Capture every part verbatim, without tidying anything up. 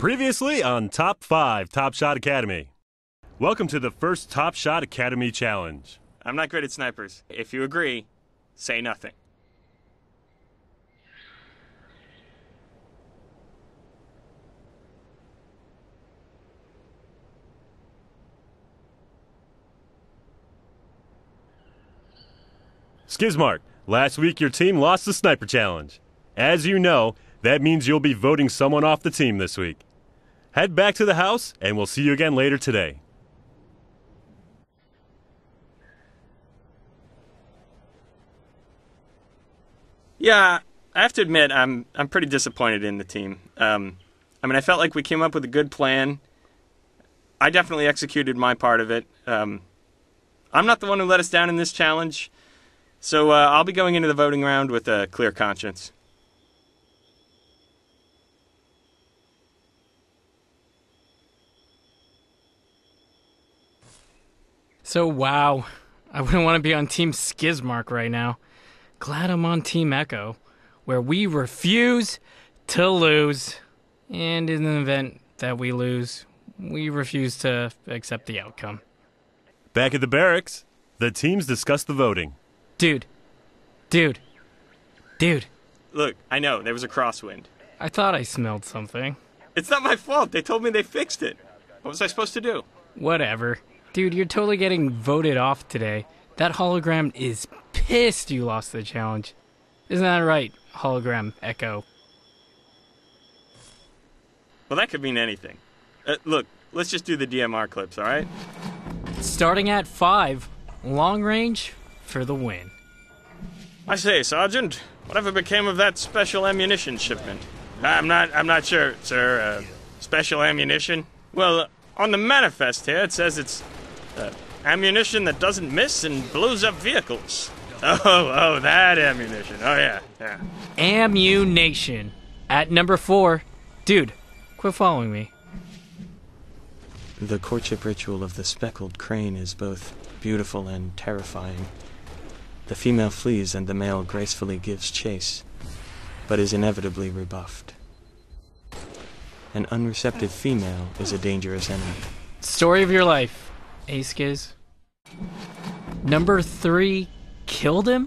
Previously on Top five Top Shot Academy. Welcome to the first Top Shot Academy Challenge. I'm not great at snipers. If you agree, say nothing. Skizmark, last week your team lost the Sniper Challenge. As you know, that means you'll be voting someone off the team this week. Head back to the house, and we'll see you again later today. Yeah, I have to admit, I'm I'm pretty disappointed in the team. Um, I mean, I felt like we came up with a good plan. I definitely executed my part of it. Um, I'm not the one who let us down in this challenge, so uh, I'll be going into the voting round with a clear conscience. So, wow, I wouldn't want to be on Team Skizmark right now. Glad I'm on Team Echo, where we refuse to lose. And in the event that we lose, we refuse to accept the outcome. Back at the barracks, the teams discuss the voting. Dude, dude, dude. Look, I know, there was a crosswind. I thought I smelled something. It's not my fault. They told me they fixed it. What was I supposed to do? Whatever. Dude, you're totally getting voted off today. That hologram is pissed you lost the challenge. Isn't that right, hologram Echo? Well, that could mean anything. Uh, look, let's just do the D M R clips, all right? Starting at five, long range for the win. I say, Sergeant, whatever became of that special ammunition shipment? I'm not, I'm not sure, sir. Uh, special ammunition? Well, uh, on the manifest here, it says it's uh, ammunition that doesn't miss and blows up vehicles. Oh, oh, that ammunition. Oh, yeah, yeah. Ammunition. At number four. Dude, quit following me. The courtship ritual of the speckled crane is both beautiful and terrifying. The female flees and the male gracefully gives chase, but is inevitably rebuffed. An unreceptive female is a dangerous enemy. Story of your life, eh, Skiz? Number three killed him?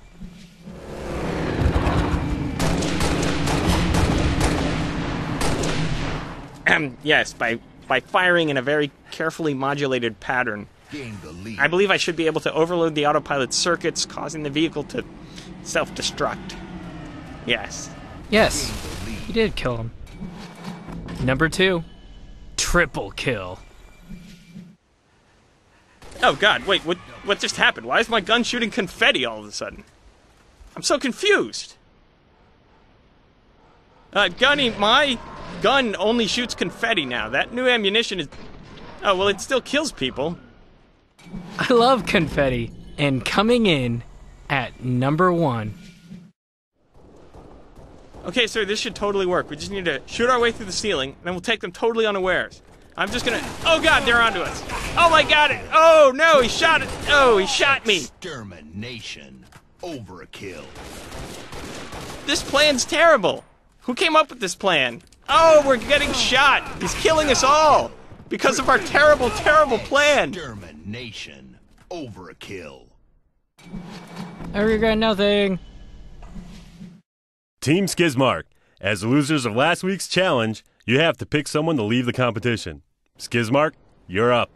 Um, yes, by, by firing in a very carefully modulated pattern. I believe I should be able to overload the autopilot circuits, causing the vehicle to self-destruct. Yes. Yes, you did kill him. Number two, triple kill. Oh god, wait, what what just happened? Why is my gun shooting confetti all of a sudden? I'm so confused. Uh, Gunny, my gun only shoots confetti now. That new ammunition is... Oh, well, it still kills people. I love confetti. And coming in at number one. Okay, sir, this should totally work. We just need to shoot our way through the ceiling, and then we'll take them totally unawares. I'm just gonna... Oh, God, they're onto us. Oh, my God. It. Oh, no, he shot it. Oh, he shot me. Extermination. Overkill. This plan's terrible. Who came up with this plan? Oh, we're getting shot. He's killing us all because of our terrible, terrible plan. Extermination. Overkill. I regret nothing. Team Skizmark, as the losers of last week's challenge, you have to pick someone to leave the competition. Skizmark, you're up.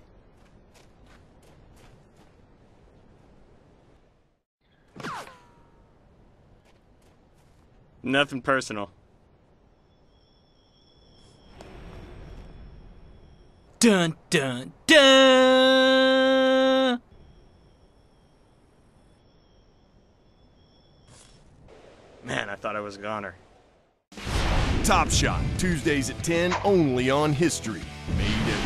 Nothing personal. Dun dun dun! Man, I thought I was a goner. Top Shot, Tuesdays at ten, only on History. Made